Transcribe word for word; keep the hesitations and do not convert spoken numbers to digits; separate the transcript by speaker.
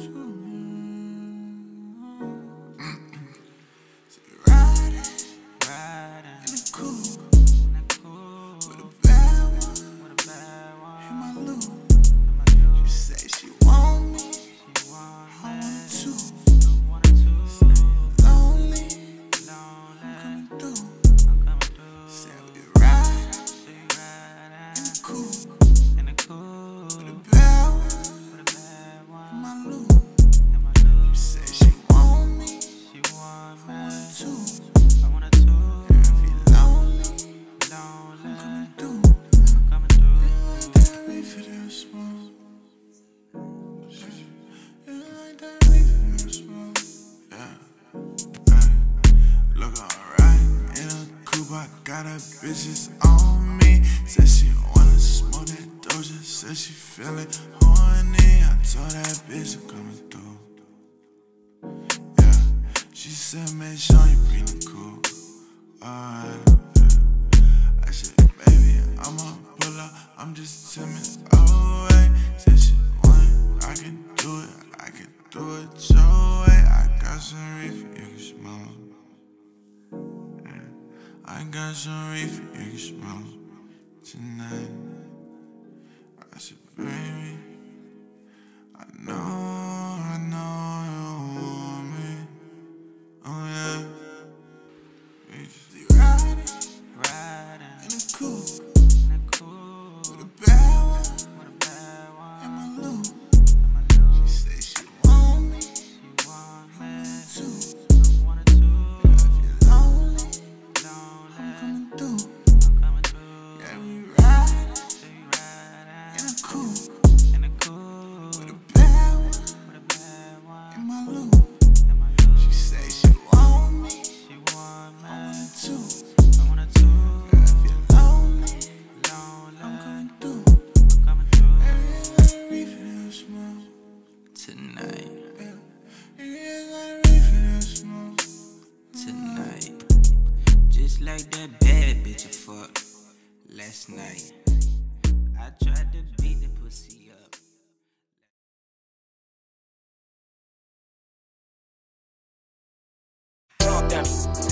Speaker 1: Got her bitches on me. Said she wanna smoke that doja. Said she feeling horny. I told that bitch I'm coming through. Yeah, she said make sure you bring the cool. Alright, yeah. I said baby I'ma pull up. I'm just ten minutes away. Said she want, I can do it. I can do it your way. I got some reefer you can smoke. I got some reefer you can smoke tonight. I said, baby, I know, I know you want me. Oh yeah. We just be riding, riding in the coupe, in the coupe with a bad one, with a bad one, in my loop. She say she want me, she want me too.
Speaker 2: Like that bad bitch I fucked last night. I tried to beat the pussy up.